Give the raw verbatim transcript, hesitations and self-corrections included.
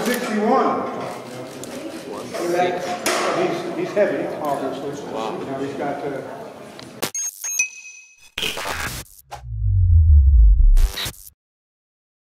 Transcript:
one sixty-one. He's, he's heavy, obviously. Wow. You know, he's got uh,